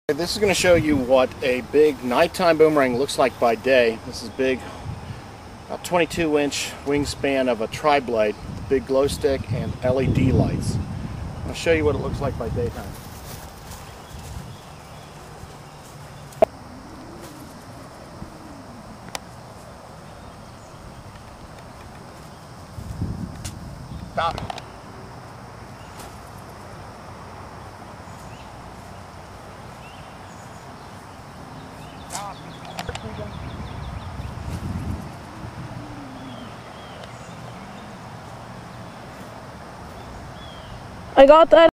This is going to show you what a big nighttime boomerang looks like by day. This is big, about 22-inch wingspan of a tri-blade, big glow stick and LED lights. I'll show you what it looks like by daytime. Stop. I got that.